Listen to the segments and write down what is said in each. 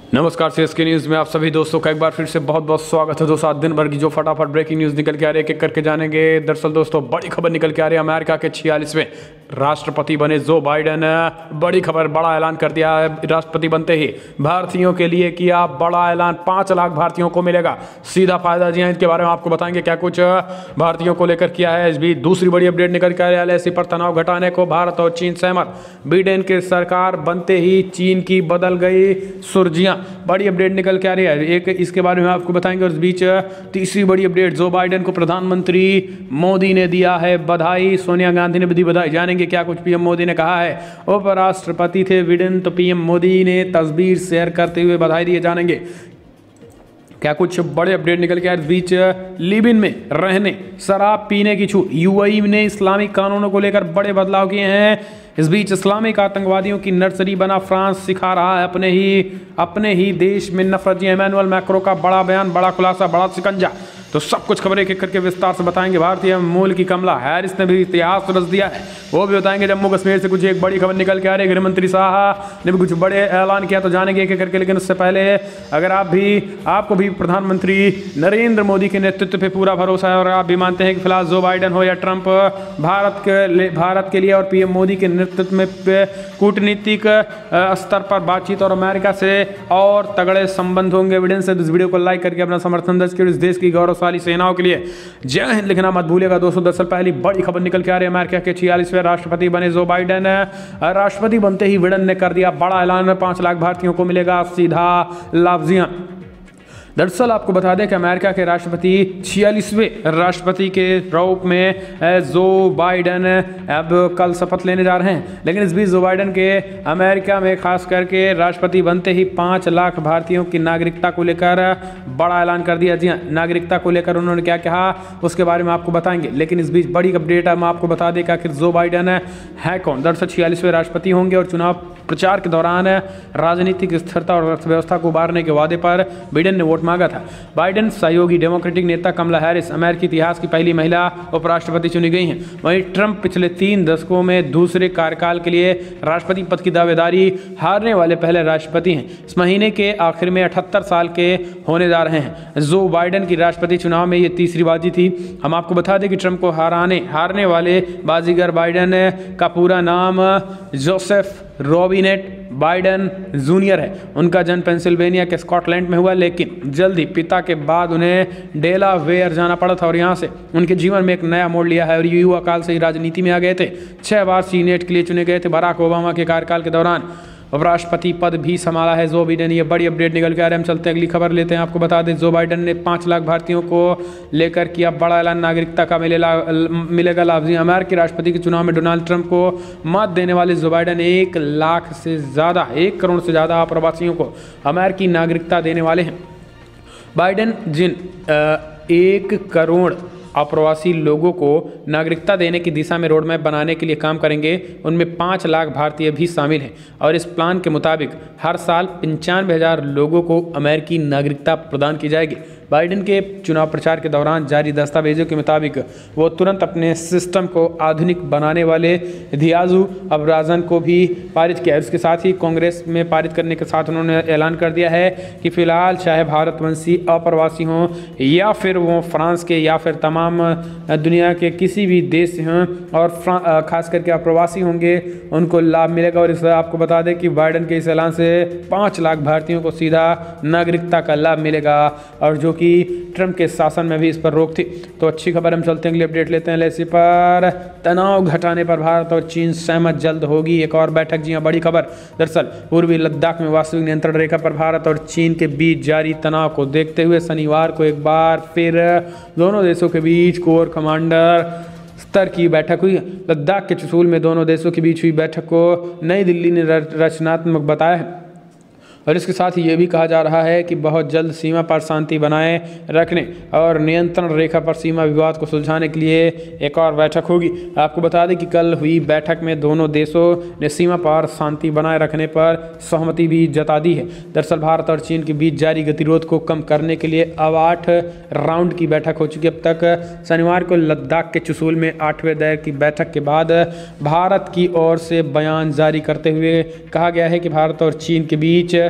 नमस्कार CSK news में आप सभी दोस्तों का एक बार फिर से बहुत बहुत स्वागत है। दोस्तों आज दिन भर की जो फटाफट ब्रेकिंग न्यूज़ निकल के आ रही है, एक करके जानेंगे। दरअसल दोस्तों बड़ी खबर निकल के आ रही है, अमेरिका के 46वें राष्ट्रपति बने जो बाइडेन। बड़ी खबर, बड़ा ऐलान कर दिया है राष्ट्रपति बनते ही भारतीयों के लिए किया बड़ा ऐलान। 5 लाख भारतीयों को मिलेगा सीधा फायदा। जी हाँ, इसके बारे में आपको बताएंगे क्या कुछ भारतीयों को लेकर किया है। इस भी दूसरी बड़ी अपडेट निकल के आ रही है, एलएसी पर तनाव घटाने को भारत और चीन सहमत। बाइडेन की सरकार बनते ही चीन की बदल गई सुर्जियां। बड़ी अपडेट निकल के आ रही है, एक इसके बारे में आपको बताएंगे। और इस बीच तीसरी बड़ी अपडेट, जो बाइडेन को प्रधानमंत्री मोदी ने दिया है बधाई। सोनिया गांधी ने भी दी बधाई, जानेंगे क्या कुछ पीएम मोदी ने कहा है। उपराष्ट्रपति थे बाइडेन, तो पीएम मोदी ने तस्वीर शेयर करते हुए बधाई दी, जानेंगे क्या कुछ बड़े अपडेट निकल के आए। इस बीच लिबिन में रहने शराब पीने की छूट, यूएई ने इस्लामिक कानूनों को लेकर बड़े बदलाव किए हैं। इस बीच इस्लामिक आतंकवादियों की नर्सरी बना फ्रांस, सिखा रहा है अपने ही देश में नफरत। इमैनुअल मैक्रों का बड़ा बयान, बड़ा खुलासा, बड़ा शिकंजा। तो सब कुछ खबरें एक एक करके विस्तार से बताएंगे। भारतीय मूल की कमला हैरिस ने भी इतिहास रच दिया है, वो भी बताएंगे। जम्मू कश्मीर से कुछ एक बड़ी खबर निकल के आ रही है, गृहमंत्री शाह ने भी कुछ बड़े ऐलान किया, तो जानेंगे एक एक करके। लेकिन उससे पहले अगर आपको भी प्रधानमंत्री नरेंद्र मोदी के नेतृत्व पे पूरा भरोसा है और आप भी मानते हैं कि फिलहाल जो बाइडेन हो या ट्रंप, भारत के लिए और पीएम मोदी के नेतृत्व में कूटनीतिक स्तर पर बातचीत और अमेरिका से और तगड़े संबंध होंगे। एविडेंस से इस वीडियो को लाइक करके अपना समर्थन दर्ज करिए। इस देश की गौरवशाली सेनाओं के लिए जय हिंद लिखना मत भूलिएगा दोस्तों। दरअसल पहली बड़ी खबर निकल के आ रही है, अमेरिका के 46वें राष्ट्रपति बने जो बाइडेन। राष्ट्रपति बनते ही बाइडेन ने कर दिया बड़ा ऐलान, 5 लाख भारतीयों को मिलेगा सीधा लाभ। जी हाँ, दरअसल आपको बता दें कि अमेरिका के राष्ट्रपति 46वें राष्ट्रपति के रूप में जो बाइडेन अब कल शपथ लेने जा रहे हैं। लेकिन इस बीच जो बाइडेन के अमेरिका में खास करके राष्ट्रपति बनते ही 5 लाख भारतीयों की नागरिकता को लेकर बड़ा ऐलान कर दिया। जी हाँ, नागरिकता को लेकर उन्होंने क्या कहा उसके बारे में आपको बताएंगे। लेकिन इस बीच बड़ी अपडेट हम आपको बता दें कि आखिर जो बाइडेन है कौन। दरअसल 46वें राष्ट्रपति होंगे और चुनाव प्रचार के दौरान राजनीतिक स्थिरता और अर्थव्यवस्था को उबारने के वादे पर बाइडेन ने वोट मांगा था। बाइडेन सहयोगी डेमोक्रेटिक नेता कमला हैरिस अमेरिकी इतिहास की पहली महिला उपराष्ट्रपति चुनी गई हैं। वहीं ट्रंप पिछले 3 दशकों में दूसरे कार्यकाल के लिए राष्ट्रपति पद की दावेदारी हारने वाले पहले राष्ट्रपति हैं। इस महीने के आखिर में 78 साल के होने जा रहे हैं। जो बाइडेन की राष्ट्रपति चुनाव में ये तीसरी बाजी थी। हम आपको बता दें कि ट्रंप को हारने वाले बाजीगर बाइडेन का पूरा नाम जोसेफ रॉबिनेट बाइडेन जूनियर है। उनका जन्म पेंसिल्वेनिया के स्कॉटलैंड में हुआ, लेकिन जल्द ही पिता के बाद उन्हें डेलावेयर जाना पड़ा था और यहाँ से उनके जीवन में एक नया मोड़ लिया है और युवा काल से ही राजनीति में आ गए थे। 6 बार सीनेट के लिए चुने गए थे। बराक ओबामा के कार्यकाल के दौरान उपराष्ट्रपति पद भी संभाला है जो बाइडेन। ये बड़ी अपडेट निकल के आ रहे हैं। हम चलते अगली खबर लेते हैं। आपको बता दें जो बाइडेन ने 5 लाख भारतीयों को लेकर किया बड़ा ऐलान, नागरिकता का मिलेगा लाभ। अमेरिकी राष्ट्रपति के चुनाव में डोनाल्ड ट्रंप को मत देने वाले जो बाइडेन 1 करोड़ से ज़्यादा अप्रवासियों को अमेरिकी नागरिकता देने वाले हैं। बाइडेन जिन 1 करोड़ अप्रवासी लोगों को नागरिकता देने की दिशा में रोडमैप बनाने के लिए काम करेंगे, उनमें 5 लाख भारतीय भी शामिल हैं। और इस प्लान के मुताबिक हर साल 95,000 लोगों को अमेरिकी नागरिकता प्रदान की जाएगी। बाइडेन के चुनाव प्रचार के दौरान जारी दस्तावेजों के मुताबिक वो तुरंत अपने सिस्टम को आधुनिक बनाने वाले दियाजू अबराजन को भी पारित किया। इसके साथ ही कांग्रेस में पारित करने के साथ उन्होंने ऐलान कर दिया है कि फिलहाल चाहे भारतवंशी अप्रवासी हों या फिर वो फ्रांस के या फिर तमाम दुनिया के किसी भी देश से हों और खास करके अप्रवासी होंगे, उनको लाभ मिलेगा। और इस आपको बता दें कि बाइडेन के इस ऐलान से 5 लाख भारतीयों को सीधा नागरिकता का लाभ मिलेगा और जो कि ट्रंप के शासन में भी इस पर रोक थी। तो अच्छी खबर, हम चलते हैं अगली अपडेट लेते हैं। एलएसी पर तनाव घटाने पर भारत और चीन सहमत, जल्द होगी एक और बैठक। जी हाँ, बड़ी खबर। दरअसल पूर्वी लद्दाख में वास्तविक नियंत्रण रेखा पर भारत और चीन के बीच जारी तनाव को देखते हुए शनिवार को एक बार फिर दोनों देशों के बीच कोर कमांडर स्तर की बैठक हुई। लद्दाख के चुशूल में दोनों देशों के बीच हुई बैठक को नई दिल्ली ने रचनात्मक बताया है और इसके साथ ही ये भी कहा जा रहा है कि बहुत जल्द सीमा पर शांति बनाए रखने और नियंत्रण रेखा पर सीमा विवाद को सुलझाने के लिए एक और बैठक होगी। आपको बता दें कि कल हुई बैठक में दोनों देशों ने सीमा पर शांति बनाए रखने पर सहमति भी जता दी है। दरअसल भारत और चीन के बीच जारी गतिरोध को कम करने के लिए अब 8 राउंड की बैठक हो चुकी है। अब तक शनिवार को लद्दाख के चुशूल में 8वें दौर की बैठक के बाद भारत की ओर से बयान जारी करते हुए कहा गया है कि भारत और चीन के बीच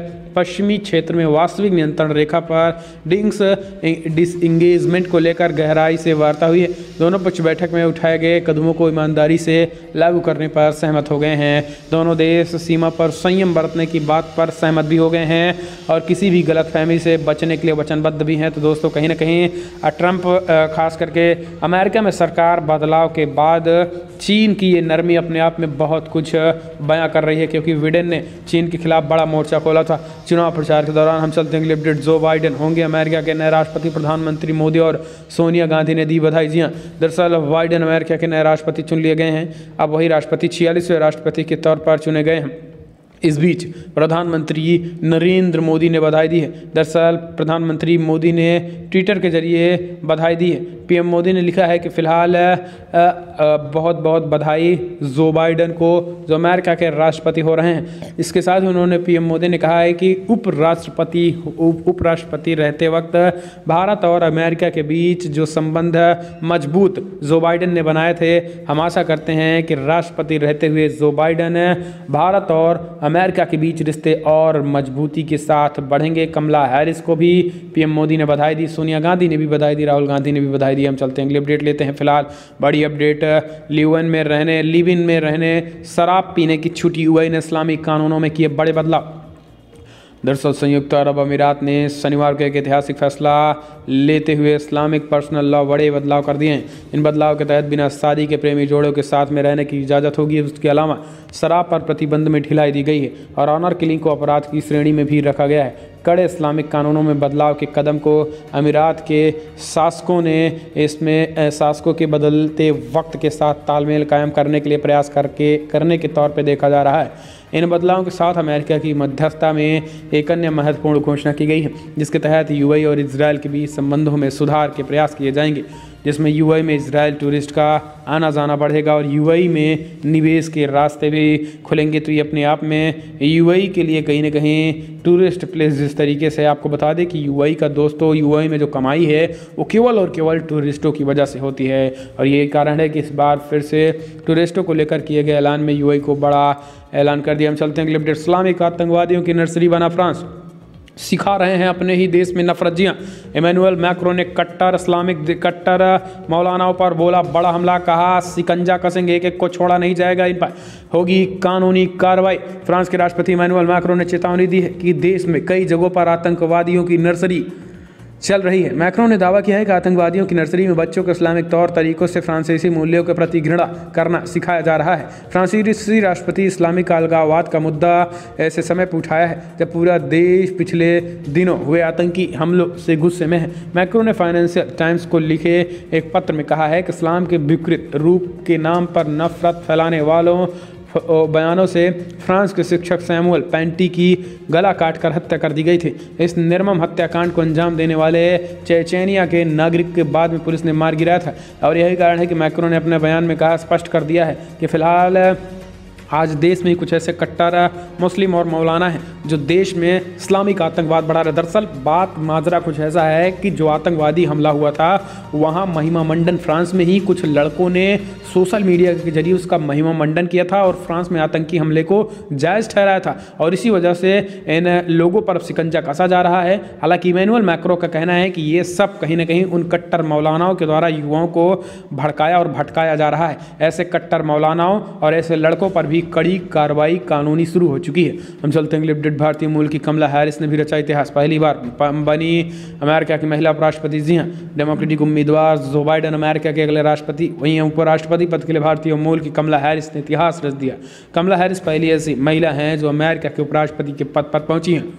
पश्चिमी क्षेत्र में वास्तविक नियंत्रण रेखा पर डिसएंगेजमेंट को लेकर गहराई से वार्ता हुई है। दोनों पक्ष बैठक में उठाए गए कदमों को ईमानदारी से लागू करने पर सहमत हो गए हैं। दोनों देश सीमा पर संयम बरतने की बात पर सहमत भी हो गए हैं और किसी भी गलतफहमी से बचने के लिए वचनबद्ध भी हैं। तो दोस्तों कहीं ना कहीं ट्रंप खास करके अमेरिका में सरकार बदलाव के बाद चीन की ये नरमी अपने आप में बहुत कुछ बयां कर रही है, क्योंकि बिडेन ने चीन के खिलाफ बड़ा मोर्चा खोला था चुनाव प्रचार के दौरान। हम चलते हैं अपडेट। जो बाइडेन होंगे अमेरिका के नए राष्ट्रपति। प्रधानमंत्री मोदी और सोनिया गांधी ने दी बधाई। जी हाँ, दरअसल बाइडेन अमेरिका के नए राष्ट्रपति चुन लिए गए हैं। अब वही राष्ट्रपति 46वें राष्ट्रपति के तौर पर चुने गए हैं। इस बीच प्रधानमंत्री नरेंद्र मोदी ने बधाई दी है। दरअसल प्रधानमंत्री मोदी ने ट्विटर के जरिए बधाई दी है। पीएम मोदी ने लिखा है कि फ़िलहाल बहुत बहुत बधाई जो बाइडेन को, जो अमेरिका के राष्ट्रपति हो रहे हैं। इसके साथ ही उन्होंने पीएम मोदी ने कहा है कि उपराष्ट्रपति रहते वक्त भारत और अमेरिका के बीच जो संबंध मजबूत जो बाइडेन ने बनाए थे, हम आशा करते हैं कि राष्ट्रपति रहते हुए जो बाइडेन भारत और अमेरिका के बीच रिश्ते और मजबूती के साथ बढ़ेंगे। कमला हैरिस को भी पीएम मोदी ने बधाई दी। सोनिया गांधी ने भी बधाई दी। राहुल गांधी ने भी बधाई दी। हम चलते हैं अगली अपडेट लेते हैं। फिलहाल बड़ी अपडेट, लिव इन में रहने शराब पीने की छुट्टी। यूएई ने इस्लामिक कानूनों में किए बड़े बदलाव। दरअसल संयुक्त अरब अमीरात ने शनिवार को एक ऐतिहासिक फैसला लेते हुए इस्लामिक पर्सनल लॉ बड़े बदलाव कर दिए हैं। इन बदलाव के तहत बिना शादी के प्रेमी जोड़ों के साथ में रहने की इजाज़त होगी। उसके अलावा शराब पर प्रतिबंध में ढिलाई दी गई है और ऑनर किलिंग को अपराध की श्रेणी में भी रखा गया है। कड़े इस्लामिक कानूनों में बदलाव के कदम को अमीरात के शासकों के बदलते वक्त के साथ तालमेल कायम करने के लिए प्रयास करने के तौर पर देखा जा रहा है। इन बदलावों के साथ अमेरिका की मध्यस्थता में एक अन्य महत्वपूर्ण घोषणा की गई है, जिसके तहत यूएई और इजरायल के बीच संबंधों में सुधार के प्रयास किए जाएंगे, जिसमें यूएई में इजरायल टूरिस्ट का आना जाना बढ़ेगा और यूएई में निवेश के रास्ते भी खुलेंगे। तो ये अपने आप में यूएई के लिए कहीं ना कहीं टूरिस्ट प्लेस, जिस तरीके से आपको बता दें कि यूएई का दोस्तों, यूएई में जो कमाई है वो केवल और केवल टूरिस्टों की वजह से होती है और यही कारण है कि इस बार फिर से टूरिस्टों को लेकर किए गए ऐलान में यूएई को बड़ा ऐलान कर दिया। हम चलते हैं अपडेट। इस्लामिक आतंकवादियों की नर्सरी बना फ्रांस, सिखा रहे हैं अपने ही देश में नफरत। जी हाँ, इमैनुअल मैक्रों ने कट्टर मौलानाओं पर बोला बड़ा हमला, कहा शिकंजा कसेंगे, एक एक को छोड़ा नहीं जाएगा, इन पर होगी कानूनी कार्रवाई। फ्रांस के राष्ट्रपति इमैनुअल मैक्रों ने चेतावनी दी है कि देश में कई जगहों पर आतंकवादियों की नर्सरी चल रही है। मैक्रों ने दावा किया है कि आतंकवादियों की नर्सरी में बच्चों को इस्लामिक तौर तरीकों से फ्रांसीसी मूल्यों के प्रति घृणा करना सिखाया जा रहा है। फ्रांसीसी राष्ट्रपति इस्लामिक अलगाववाद का मुद्दा ऐसे समय पर उठाया है जब पूरा देश पिछले दिनों हुए आतंकी हमलों से गुस्से में है। मैक्रों ने फाइनेंशियल टाइम्स को लिखे एक पत्र में कहा है कि इस्लाम के विकृत रूप के नाम पर नफरत फैलाने वालों बयानों से फ्रांस के शिक्षक सैमुअल पैंटी की गला काटकर हत्या कर दी गई थी। इस निर्मम हत्याकांड को अंजाम देने वाले चेचेनिया के नागरिक के बाद में पुलिस ने मार गिराया था और यही कारण है कि मैक्रों ने अपने बयान में कहा, स्पष्ट कर दिया है कि फिलहाल आज देश में कुछ ऐसे कट्टर मुस्लिम और मौलाना हैं जो देश में इस्लामिक आतंकवाद बढ़ा रहे। दरअसल बात माजरा कुछ ऐसा है कि जो आतंकवादी हमला हुआ था वहाँ महिमा मंडन, फ्रांस में ही कुछ लड़कों ने सोशल मीडिया के जरिए उसका महिमा मंडन किया था और फ्रांस में आतंकी हमले को जायज़ ठहराया था और इसी वजह से इन लोगों पर शिकंजा कसा जा रहा है। हालांकि इमैनुअल मैक्रों का कहना है कि ये सब कहीं ना कहीं उन कट्टर मौलानाओं के द्वारा युवाओं को भड़काया और भटकाया जा रहा है। ऐसे कट्टर मौलानाओं और ऐसे लड़कों पर भी कड़ी कार्रवाई कानूनी शुरू हो चुकी है। हम चलते हैं अपडेट। भारतीय मूल की कमला हैरिस ने भी रचा इतिहास, पहली बार बनी अमेरिका की महिला उपराष्ट्रपति। जी हाँ, डेमोक्रेटिक उम्मीदवार जो बाइडेन अमेरिका के अगले राष्ट्रपति, वहीं उपराष्ट्रपति पद के लिए भारतीय मूल की कमला हैरिस ने इतिहास रच दिया। कमला हैरिस पहली ऐसी महिला हैं जो अमेरिका के उपराष्ट्रपति के पद पर पहुंची हैं।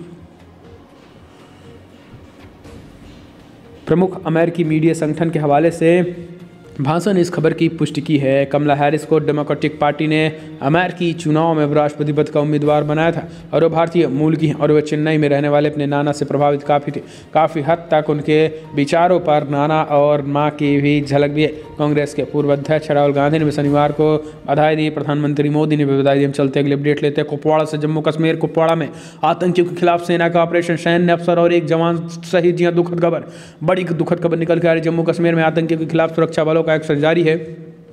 प्रमुख अमेरिकी मीडिया संगठन के हवाले से भाषण ने इस खबर की पुष्टि की है। कमला हैरिस को डेमोक्रेटिक पार्टी ने अमेरिकी चुनाव में राष्ट्रपति पद का उम्मीदवार बनाया था और वो भारतीय मूल की हैं और वे चेन्नई में रहने वाले अपने नाना से प्रभावित काफ़ी थे। काफ़ी हद तक उनके विचारों पर नाना और माँ की भी झलक भी है। कांग्रेस के पूर्व अध्यक्ष राहुल गांधी ने भी शनिवार को बधाई दी। प्रधानमंत्री मोदी ने भी बधाई दी। हम चलते अगले अपडेट लेते हैं। कुपवाड़ा से जम्मू कश्मीर। कुपवाड़ा में आतंकियों के खिलाफ सेना का ऑपरेशन, सैन्य अफसर और एक जवान शहीद। जी हां, दुखद खबर, बड़ी दुखद खबर निकल के आ रही। जम्मू कश्मीर में आतंकियों के खिलाफ सुरक्षा बलों का एक्शन जारी है।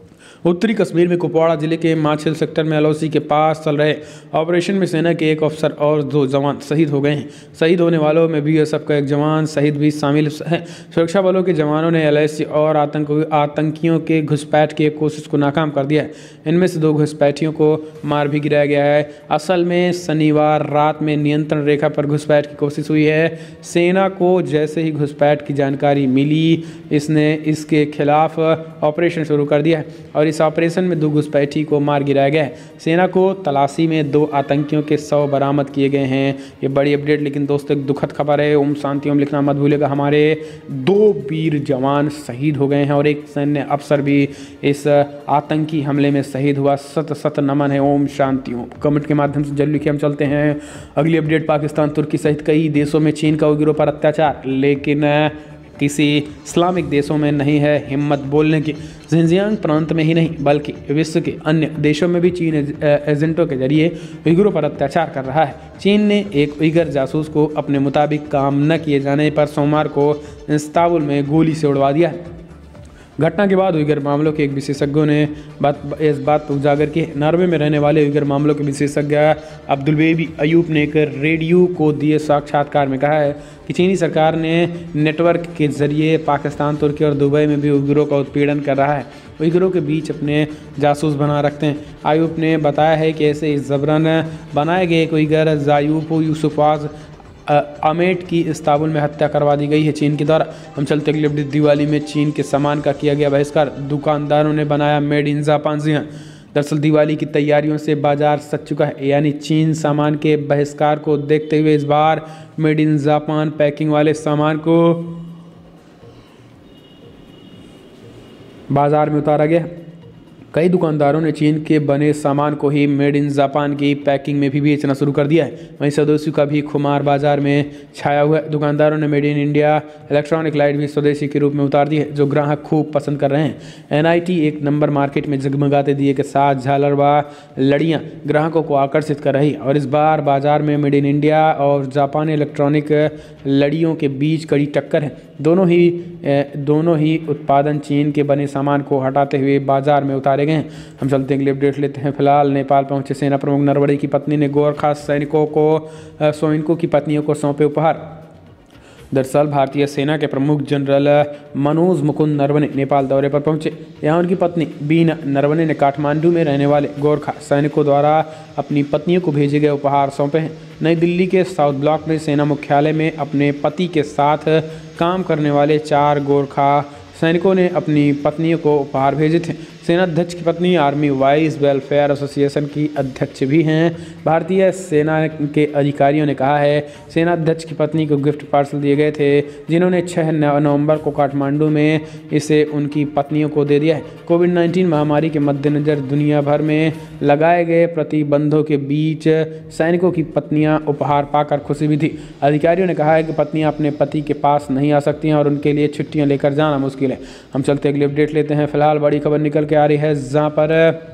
उत्तरी कश्मीर में कुपवाड़ा जिले के माछिल सेक्टर में एलओसी के पास चल रहे ऑपरेशन में सेना के एक अफसर और 2 जवान शहीद हो गए हैं। शहीद होने वालों में बीएसएफ का एक जवान शहीद भी शामिल है। सुरक्षा बलों के जवानों ने एलओसी और आतंकियों के घुसपैठ की कोशिश को नाकाम कर दिया है। इनमें से 2 घुसपैठियों को मार भी गिराया गया है। असल में शनिवार रात में नियंत्रण रेखा पर घुसपैठ की कोशिश हुई है। सेना को जैसे ही घुसपैठ की जानकारी मिली, इसने इसके खिलाफ ऑपरेशन शुरू कर दिया है और इस ऑपरेशन में 2 घुसपैठी को मार गिराया गया है। सेना को तलाशी में 2 आतंकियों के शव बरामद किए गए हैं। ये बड़ी अपडेट, लेकिन दोस्तों एक दुखद खबर है। ओम शांति ओम लिखना मत भूलिएगा। हमारे 2 वीर जवान शहीद हो गए हैं और एक सैन्य अफसर भी इस आतंकी हमले में शहीद हुआ। सत नमन है। ओम शांति ओम। कमेंट के माध्यम से जल्द लिखिए। हम चलते हैं अगली अपडेट। पाकिस्तान, तुर्की सहित कई देशों में चीन का उइगुरों पर अत्याचार, लेकिन किसी इस्लामिक देशों में नहीं है हिम्मत बोलने की। जिनजियांग प्रांत में ही नहीं बल्कि विश्व के अन्य देशों में भी चीन एजेंटों के जरिए उइगुरों पर अत्याचार कर रहा है। चीन ने एक उइगर जासूस को अपने मुताबिक काम न किए जाने पर सोमवार को इस्तांबुल में गोली से उड़वा दिया। घटना के बाद उइगर मामलों के एक विशेषज्ञों ने इस बात को उजागर की। नॉर्वे में रहने वाले उइगर मामलों के विशेषज्ञ अब्दुलबेबी अयूब ने एक रेडियो को दिए साक्षात्कार में कहा है कि चीनी सरकार ने नेटवर्क के जरिए पाकिस्तान, तुर्की और दुबई में भी उइगुरों का उत्पीड़न कर रहा है। उइगुरों के बीच अपने जासूस बना रखते हैं। आयूब ने बताया है कि ऐसे जबरन बनाए गए एक उइगर जायूब यूसुफाज अमेट की इस्तांबुल में हत्या करवा दी गई है चीन के द्वारा। हम चलते अगली अपडेट। दिवाली में चीन के सामान का किया गया बहिष्कार, दुकानदारों ने बनाया मेड इन जापान जी। दरअसल दिवाली की तैयारियों से बाजार सज चुका है, यानी चीन सामान के बहिष्कार को देखते हुए इस बार मेड इन जापान पैकिंग वाले सामान को बाजार में उतारा गया। कई दुकानदारों ने चीन के बने सामान को ही मेड इन जापान की पैकिंग में भी बेचना शुरू कर दिया है। वहीं स्वदेशी का भी खुमार बाजार में छाया हुआ है। दुकानदारों ने made in India electronic light भी स्वदेशी के रूप में उतार दी है, जो ग्राहक खूब पसंद कर रहे हैं। एनआईटी एक नंबर मार्केट में जगमगाते दिए के साथ झालर व लड़ियाँ ग्राहकों को आकर्षित कर रही और इस बार बाजार में मेड इन इंडिया और जापानी इलेक्ट्रॉनिक लड़ियों के बीच कड़ी टक्कर है। दोनों ही उत्पादन चीन के बने सामान को हटाते हुए बाजार में उतारे गए हैं। हम चलते हैं अगली अपडेट लेते हैं। फिलहाल नेपाल पहुंचे सेना प्रमुख नरवणे की पत्नी ने गोरखा सैनिकों को सैनिकों की पत्नियों को सौंपे उपहार। दरअसल भारतीय सेना के प्रमुख जनरल मनोज मुकुंद नरवणे नेपाल दौरे पर पहुंचे। यहाँ उनकी पत्नी बीना नरवणे ने काठमांडू में रहने वाले गोरखा सैनिकों द्वारा अपनी पत्नियों को भेजे गए उपहार सौंपे हैं। नई दिल्ली के साउथ ब्लॉक में सेना मुख्यालय में अपने पति के साथ काम करने वाले 4 गोरखा सैनिकों ने अपनी पत्नियों को उपहार भेजे थे। सेनाध्यक्ष की पत्नी आर्मी वाइस वेलफेयर एसोसिएशन की अध्यक्ष भी हैं। भारतीय सेना के अधिकारियों ने कहा है सेनाध्यक्ष की पत्नी को गिफ्ट पार्सल दिए गए थे, जिन्होंने 6 नवंबर को काठमांडू में इसे उनकी पत्नियों को दे दिया है। कोविड-19 महामारी के मद्देनज़र दुनिया भर में लगाए गए प्रतिबंधों के बीच सैनिकों की पत्नियां उपहार पाकर खुशी भी थी। अधिकारियों ने कहा है कि पत्नियां अपने पति के पास नहीं आ सकती हैं और उनके लिए छुट्टियां लेकर जाना मुश्किल है। हम चलते अगली अपडेट लेते हैं। फिलहाल बड़ी खबर निकल के आ रही है, जहां पर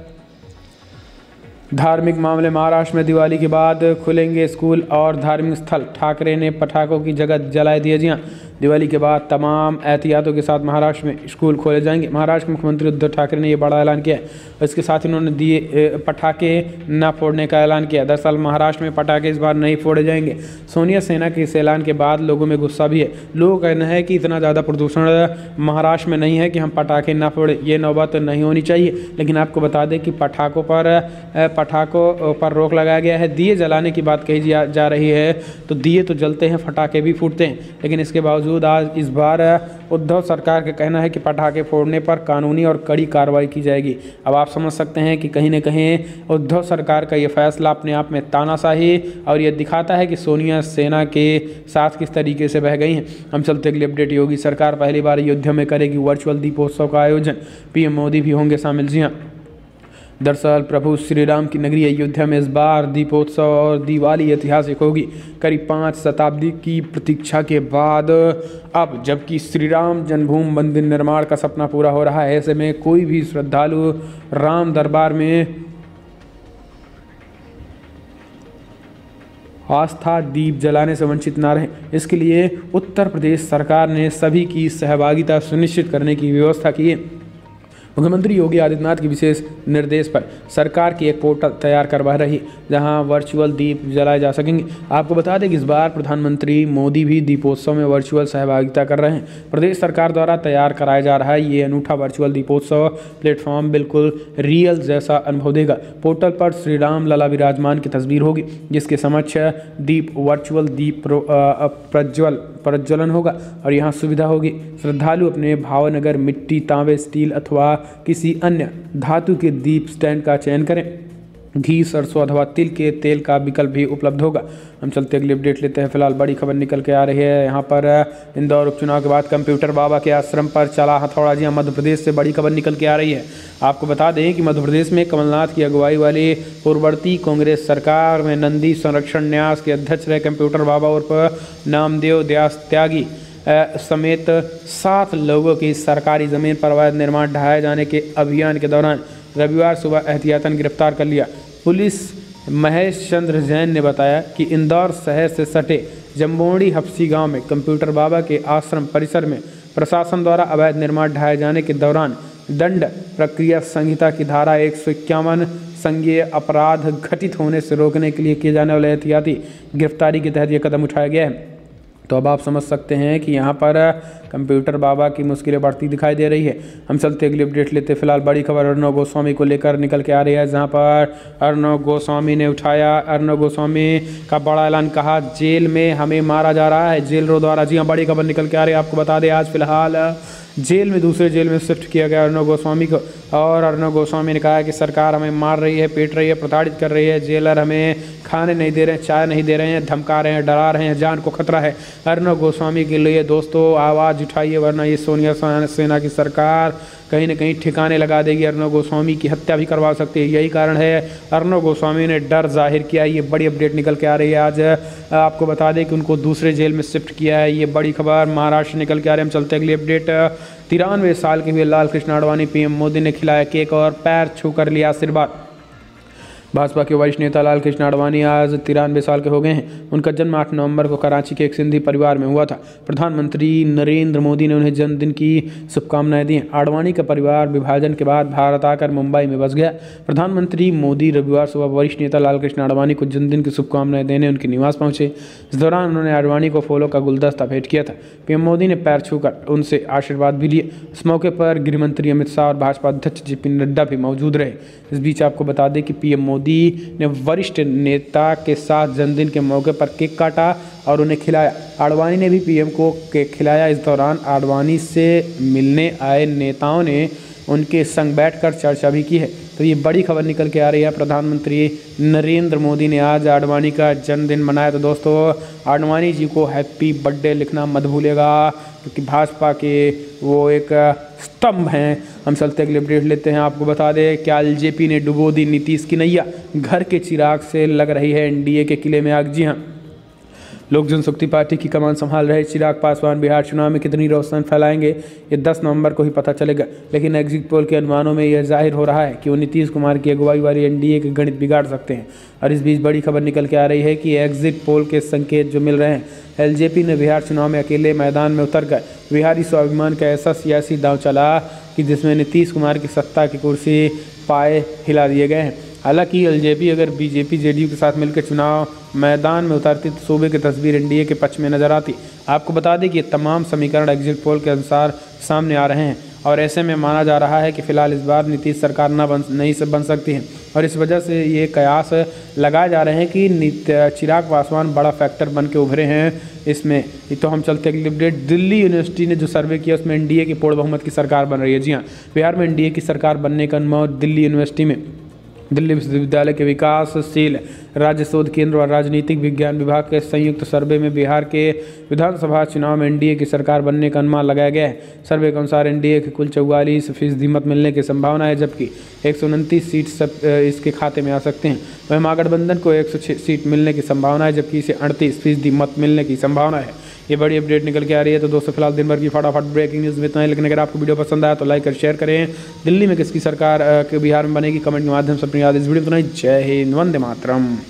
धार्मिक मामले महाराष्ट्र में दिवाली के बाद खुलेंगे स्कूल और धार्मिक स्थल। ठाकरे ने पटाखों की जगह जलाए दिए। जी हाँ, दिवाली के बाद तमाम एहतियातों के साथ महाराष्ट्र में स्कूल खोले जाएंगे। महाराष्ट्र के मुख्यमंत्री उद्धव ठाकरे ने यह बड़ा ऐलान किया है। इसके साथ उन्होंने पटाखे न फोड़ने का ऐलान किया। दरअसल महाराष्ट्र में पटाखे इस बार नहीं फोड़े जाएंगे। सोनिया सेना के इस ऐलान के बाद लोगों में गुस्सा भी है। लोगों का कहना है कि इतना ज़्यादा प्रदूषण महाराष्ट्र में नहीं है कि हम पटाखे ना फोड़े, ये नौबत नहीं होनी चाहिए। लेकिन आपको बता दें कि पटाखों पर रोक लगाया गया है। दिए जलाने की बात कही जा रही है, तो दिए तो जलते हैं, पटाखे भी फूटते हैं, लेकिन इसके बावजूद आज इस बार उद्धव सरकार का कहना है कि पटाखे फोड़ने पर कानूनी और कड़ी कार्रवाई की जाएगी। अब आप समझ सकते हैं कि कहीं न कहीं उद्धव सरकार का ये फैसला अपने आप में तानाशाही और ये दिखाता है कि सोनिया सेना के साथ किस तरीके से बह गई हैं। हम चलते अगली अपडेट। योगी सरकार पहली बार अयोध्या में करेगी वर्चुअल दीपोत्सव का आयोजन, पीएम मोदी भी होंगे शामिल। जी हाँ, दरअसल प्रभु श्री राम की नगरी अयोध्या में इस बार दीपोत्सव और दिवाली ऐतिहासिक होगी। करीब 5 शताब्दी की प्रतीक्षा के बाद अब जबकि श्री राम जन्मभूमि मंदिर निर्माण का सपना पूरा हो रहा है, ऐसे में कोई भी श्रद्धालु राम दरबार में आस्था दीप जलाने से वंचित ना रहे, इसके लिए उत्तर प्रदेश सरकार ने सभी की सहभागिता सुनिश्चित करने की व्यवस्था की है। मुख्यमंत्री योगी आदित्यनाथ के विशेष निर्देश पर सरकार की एक पोर्टल तैयार करवा रही है जहां वर्चुअल दीप जलाए जा सकेंगे। आपको बता दें कि इस बार प्रधानमंत्री मोदी भी दीपोत्सव में वर्चुअल सहभागिता कर रहे हैं। प्रदेश सरकार द्वारा तैयार कराया जा रहा है ये अनूठा वर्चुअल दीपोत्सव प्लेटफॉर्म बिल्कुल रियल जैसा अनुभव देगा। पोर्टल पर श्री राम लला विराजमान की तस्वीर होगी जिसके समक्ष दीप वर्चुअल दीप प्रज्वलन होगा और यहाँ सुविधा होगी। श्रद्धालु अपने भावनगर मिट्टी, तांबे, स्टील अथवा किसी अन्य धातु के दीप स्टैंड का चयन करें। घी, सरसों अथवा तिल के तेल का विकल्प भी उपलब्ध होगा। हम चलते अगली अपडेट लेते हैं। फिलहाल बड़ी खबर निकल के आ रही है यहाँ पर इंदौर उपचुनाव के बाद कंप्यूटर बाबा के आश्रम पर चला हथौड़ा। जी हाँ, मध्य प्रदेश से बड़ी खबर निकल के आ रही है। आपको बता दें कि मध्य प्रदेश में कमलनाथ की अगुवाई वाली पूर्ववर्ती कांग्रेस सरकार में नंदी संरक्षण न्यास के अध्यक्ष रहे कंप्यूटर बाबा उर्फ नामदेव व्यास त्यागी समेत 7 लोगों की सरकारी ज़मीन पर अवैध निर्माण ढहाए जाने के अभियान के दौरान रविवार सुबह एहतियातन गिरफ्तार कर लिया। पुलिस महेश चंद्र जैन ने बताया कि इंदौर शहर से सटे जम्बोड़ी हफ्सी गांव में कंप्यूटर बाबा के आश्रम परिसर में प्रशासन द्वारा अवैध निर्माण ढहाए जाने के दौरान दंड प्रक्रिया संहिता की धारा 151 संज्ञेय अपराध घटित होने से रोकने के लिए किए जाने वाले एहतियाती गिरफ्तारी के तहत यह कदम उठाया गया है। तो अब आप समझ सकते हैं कि यहाँ पर कंप्यूटर बाबा की मुश्किलें बढ़ती दिखाई दे रही है। हम चलते अगली अपडेट लेते। फिलहाल बड़ी खबर अर्नब गोस्वामी को लेकर निकल के आ रही है जहाँ पर अर्नब गोस्वामी ने उठाया अर्नब गोस्वामी का बड़ा ऐलान, कहा जेल में हमें मारा जा रहा है जेलरों द्वारा। जी हाँ, बड़ी खबर निकल के आ रही है। आपको बता दें आज फिलहाल जेल में दूसरे जेल में शिफ्ट किया गया अर्नब गोस्वामी को और अर्नब गोस्वामी ने कहा है कि सरकार हमें मार रही है, पीट रही है, प्रताड़ित कर रही है, जेलर हमें खाने नहीं दे रहे हैं, चाय नहीं दे रहे हैं, धमका रहे हैं, डरा रहे हैं, जान को खतरा है। अर्नब गोस्वामी के लिए दोस्तों आवाज़ उठाइए वरना ये सोनिया सेना की सरकार कहीं ना कहीं ठिकाने लगा देगी, अर्नब गोस्वामी की हत्या भी करवा सकती है। यही कारण है अर्नब गोस्वामी ने डर जाहिर किया। ये बड़ी अपडेट निकल के आ रही है। आज आपको बता दें कि उनको दूसरे जेल में शिफ्ट किया है। ये बड़ी खबर महाराष्ट्र निकल के आ रही है। हम चलते अगली अपडेट। 93 साल के हुए लाल कृष्ण आडवाणी पीएम मोदी ने खिलाया केक और पैर छूकर लिया आशीर्वाद। भाजपा के वरिष्ठ नेता लाल कृष्ण आडवाणी आज 93 साल के हो गए हैं। उनका जन्म 8 नवंबर को कराची के एक सिंधी परिवार में हुआ था। प्रधानमंत्री नरेंद्र मोदी ने उन्हें जन्मदिन की शुभकामनाएं दी। आडवाणी का परिवार विभाजन के बाद भारत आकर मुंबई में बस गया। प्रधानमंत्री मोदी रविवार सुबह वरिष्ठ नेता लाल कृष्ण आडवाणी को जन्मदिन की शुभकामनाएं देने उनके निवास पहुंचे। इस दौरान उन्होंने आडवाणी को फूलों का गुलदस्ता भेंट किया था। पीएम मोदी ने पैर छूकर उनसे आशीर्वाद भी लिए। इस मौके पर गृह मंत्री अमित शाह और भाजपा अध्यक्ष जेपी नड्डा भी मौजूद रहे। इस बीच आपको बता दें कि पीएम मोदी ने वरिष्ठ नेता के साथ जन्मदिन के मौके पर केक काटा और उन्हें खिलाया। आडवाणी ने भी पीएम को केक खिलाया। इस दौरान आडवाणी से मिलने आए नेताओं ने उनके संग बैठकर चर्चा भी की है। तो ये बड़ी खबर निकल के आ रही है। प्रधानमंत्री नरेंद्र मोदी ने आज आडवाणी का जन्मदिन मनाया। तो दोस्तों आडवाणी जी को हैप्पी बर्थडे लिखना मत भूलिएगा क्योंकि भाजपा के वो एक स्तंभ हैं। हम चलते अगले अपडेट लेते हैं। आपको बता दें कि एलजेपी ने डुबो दी नीतीश की नैया, घर के चिराग से लग रही है एनडीए के किले में आग। जी हाँ, लोक जनशक्ति पार्टी की कमान संभाल रहे चिराग पासवान बिहार चुनाव में कितनी रोशन फैलाएंगे ये 10 नवंबर को ही पता चलेगा। लेकिन एग्जिट पोल के अनुमानों में यह जाहिर हो रहा है कि वो नीतीश कुमार की अगुवाई वाली एनडीए के गणित बिगाड़ सकते हैं। और इस बीच बड़ी खबर निकल के आ रही है कि एग्जिट पोल के संकेत जो मिल रहे हैं, एलजेपी ने बिहार चुनाव में अकेले मैदान में उतरकर बिहारी स्वाभिमान का ऐसा सियासी दांव चला कि जिसमें नीतीश कुमार की सत्ता की कुर्सी पाए हिला दिए गए हैं। हालांकि एलजेपी अगर बीजेपी जेडीयू के साथ मिलकर चुनाव मैदान में उतरती तो सूबे की तस्वीर एनडीए के पक्ष में नजर आती। आपको बता दें कि ये तमाम समीकरण एग्जिट पोल के अनुसार सामने आ रहे हैं और ऐसे में माना जा रहा है कि फिलहाल इस बार नीतीश सरकार नहीं से बन सकती है और इस वजह से ये कयास लगाए जा रहे हैं कि चिराग पासवान बड़ा फैक्टर बन के उभरे हैं इसमें। तो हम चलते अगली अपडेट। दिल्ली यूनिवर्सिटी ने जो सर्वे किया उसमें एनडीए की पूर्ण बहुमत की सरकार बन रही है। जी हाँ, बिहार में एनडीए की सरकार बनने का अनुमान दिल्ली यूनिवर्सिटी में दिल्ली विश्वविद्यालय के विकासशील राज्य शोध केंद्र और राजनीतिक विज्ञान विभाग के संयुक्त सर्वे में बिहार के विधानसभा चुनाव में एनडीए की सरकार बनने का अनुमान लगाया गया है। सर्वे के अनुसार एनडीए के कुल 44% मत मिलने की संभावना है जबकि 129 सीट इसके खाते में आ सकते हैं। वहीं महागठबंधन को 106 सीट मिलने की संभावना है जबकि इसे 38% मत मिलने की संभावना है। ये बड़ी अपडेट निकल के आ रही है। तो दोस्तों फिलहाल दिन भर की फटाफट ब्रेकिंग न्यूज़ में इतना ही। लेकिन अगर आपको वीडियो पसंद आया तो लाइक और शेयर करें। दिल्ली में किसकी सरकार के बिहार में बनेगी कमेंट के माध्यम से अपनी याद इस वीडियो में इतना ही। जय हिंद, वंदे मातरम।